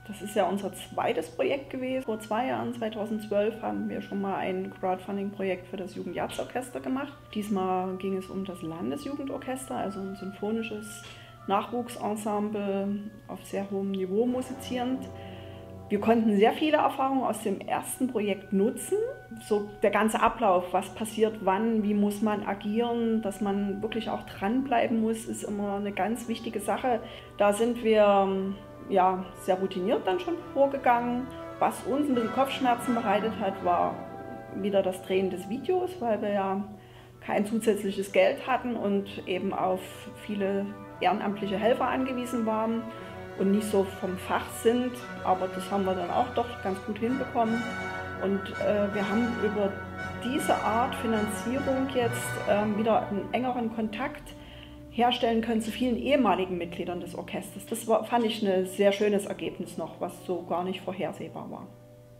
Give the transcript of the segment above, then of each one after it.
Das ist ja unser zweites Projekt gewesen. Vor 2 Jahren, 2012, haben wir schon mal ein Crowdfunding-Projekt für das Jugendjahrsorchester gemacht. Diesmal ging es um das Landesjugendorchester, also ein symphonisches Nachwuchsensemble auf sehr hohem Niveau musizierend. Wir konnten sehr viele Erfahrungen aus dem ersten Projekt nutzen. So der ganze Ablauf, was passiert wann, wie muss man agieren, dass man wirklich auch dranbleiben muss, ist immer eine ganz wichtige Sache. Da sind wir ja, sehr routiniert dann schon vorgegangen. Was uns ein bisschen Kopfschmerzen bereitet hat, war wieder das Drehen des Videos, weil wir ja kein zusätzliches Geld hatten und eben auf viele ehrenamtliche Helfer angewiesen waren und nicht so vom Fach sind, aber das haben wir dann auch doch ganz gut hinbekommen. Und wir haben über diese Art Finanzierung jetzt wieder einen engeren Kontakt herstellen können zu vielen ehemaligen Mitgliedern des Orchesters. Das fand ich ein sehr schönes Ergebnis noch, was so gar nicht vorhersehbar war.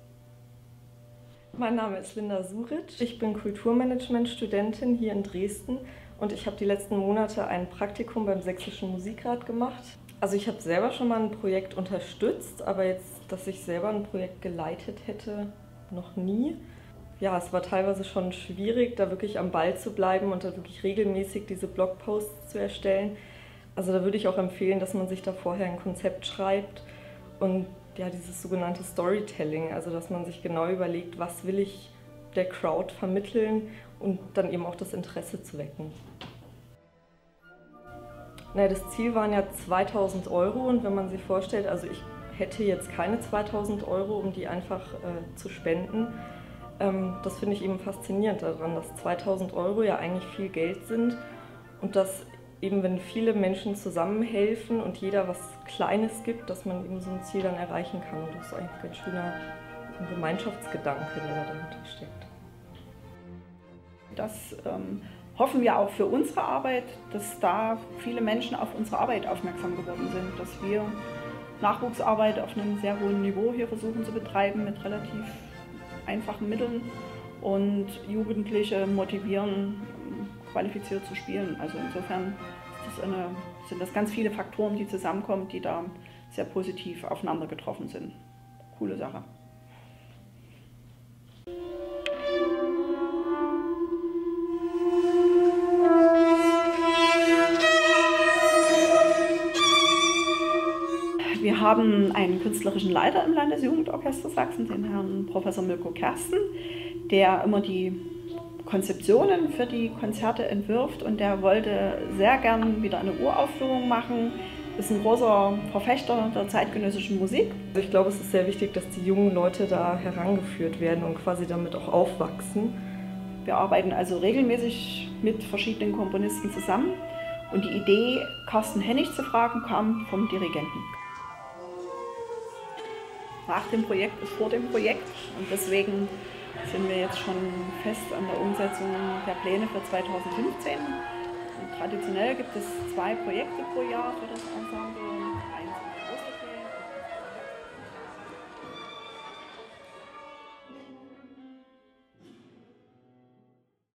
Mein Name ist Linda Suritsch, ich bin Kulturmanagement-Studentin hier in Dresden und ich habe die letzten Monate ein Praktikum beim Sächsischen Musikrat gemacht. Also ich habe selber schon mal ein Projekt unterstützt, aber jetzt, dass ich selber ein Projekt geleitet hätte, noch nie. Ja, es war teilweise schon schwierig, da wirklich am Ball zu bleiben und da wirklich regelmäßig diese Blogposts zu erstellen. Also da würde ich auch empfehlen, dass man sich da vorher ein Konzept schreibt und ja, dieses sogenannte Storytelling, also dass man sich genau überlegt, was will ich der Crowd vermitteln und dann eben auch das Interesse zu wecken. Naja, das Ziel waren ja 2.000 € und wenn man sich vorstellt, also ich hätte jetzt keine 2.000 €, um die einfach zu spenden. Das finde ich eben faszinierend daran, dass 2.000 € ja eigentlich viel Geld sind und dass eben, wenn viele Menschen zusammenhelfen und jeder was Kleines gibt, dass man eben so ein Ziel dann erreichen kann. Und das ist eigentlich ein ganz schöner Gemeinschaftsgedanke, der da dahinter steckt. Das hoffen wir auch für unsere Arbeit, dass da viele Menschen auf unsere Arbeit aufmerksam geworden sind, dass wir Nachwuchsarbeit auf einem sehr hohen Niveau hier versuchen zu betreiben mit relativ einfachen Mitteln und Jugendliche motivieren, qualifiziert zu spielen. Also insofern sind das ganz viele Faktoren, die zusammenkommen, die da sehr positiv aufeinander getroffen sind. Coole Sache. Wir haben einen künstlerischen Leiter im Landesjugendorchester Sachsen, den Herrn Professor Milko Kersten, der immer die Konzeptionen für die Konzerte entwirft und der wollte sehr gern wieder eine Uraufführung machen. Ist ein großer Verfechter der zeitgenössischen Musik. Also ich glaube, es ist sehr wichtig, dass die jungen Leute da herangeführt werden und quasi damit auch aufwachsen. Wir arbeiten also regelmäßig mit verschiedenen Komponisten zusammen und die Idee, Carsten Hennig zu fragen, kam vom Dirigenten. Nach dem Projekt ist vor dem Projekt und deswegen sind wir jetzt schon fest an der Umsetzung der Pläne für 2015. Und traditionell gibt es 2 Projekte pro Jahr für das Ensemble.